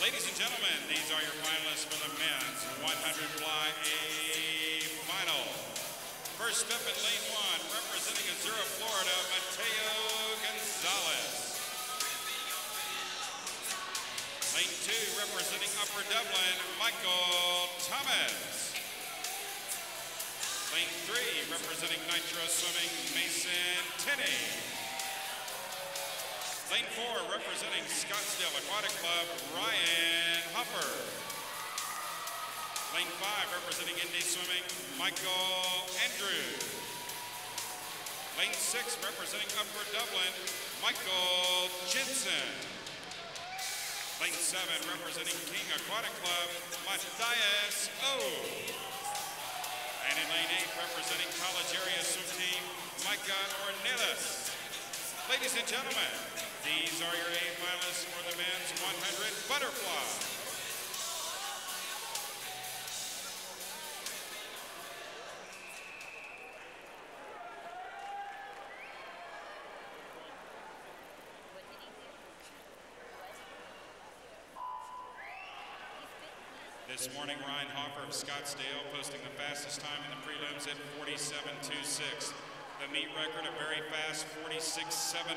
Ladies and gentlemen, these are your finalists for the men's 100 fly A final. First up in lane one, representing Azzurra, Florida, Mateo Gonzalez. Lane two, representing Upper Dublin, Michael Thomas. Lane three, representing Nitro Swimming, Mason Tinney. Lane four, representing Scottsdale Aquatic Club, Ryan Hoffer. Lane five, representing Indy Swimming, Michael Andrew. Lane six, representing Upper Dublin, Michael Jensen. Lane seven, representing King Aquatic Club, Matthias O. And in lane eight, representing College Area Swim Team, Micah Ornelas. Ladies and gentlemen, these are your A finalists for the men's 100 butterfly. This morning, Ryan Hoffer of Scottsdale posting the fastest time in the prelims at 47.26. The meet record, a very fast 46.70.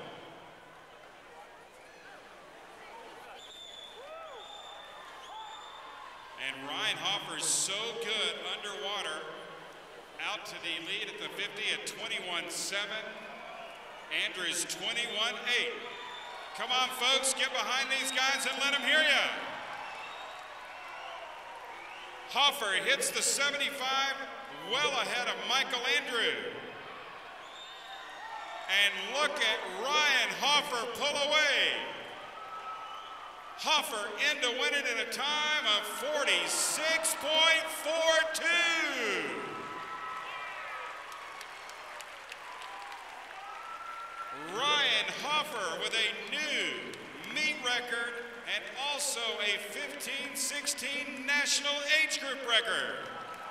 And Ryan Hoffer's so good underwater, out to the lead at the 50 at 21.7. Andrews 21.8. Come on, folks, get behind these guys and let them hear you. Hoffer hits the 75, well ahead of Michael Andrew. And look at Ryan Hoffer pull away. Hoffer in to win it in a time of 46.42. Ryan Hoffer with a new meet record and also a 15-16 national age group record.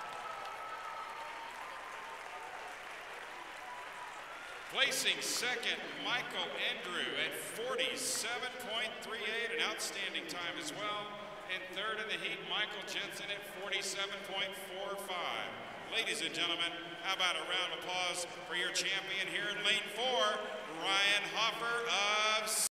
Placing second, Michael Andrew at 47.38, an outstanding time as well. And third in the heat, Michael Jensen at 47.45. Ladies and gentlemen, how about a round of applause for your champion here in lane four, Ryan Hoffer of